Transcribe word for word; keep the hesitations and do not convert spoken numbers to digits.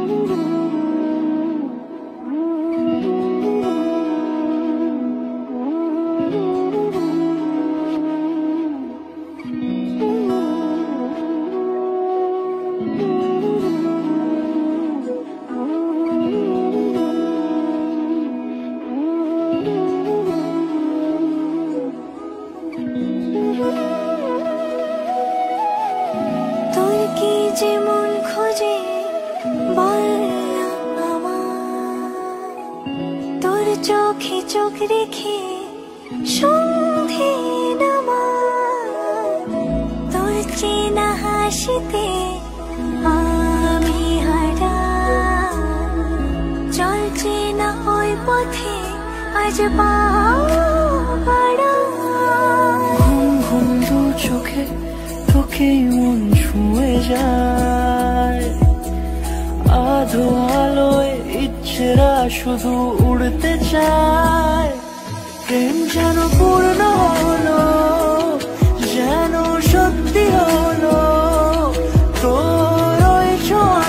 যেমন খোঁজে বললাম আমার, তোর চোখে চোখ রেখে সন্ধে নামার, তোর চেনা হাসিতে আমি হারা, চলছে না ওই পথে আজ পা বাড়া। ঘুম ঘুম দু চোখে তোকে মন ছুঁয়ে যায়, আধো আলোয় ইচ্ছেরা শুধু উড়তে চায়। প্রেম যেন পূর্ণ হলো, যেন সত্যি হলো, তোর ওই ছোঁয়া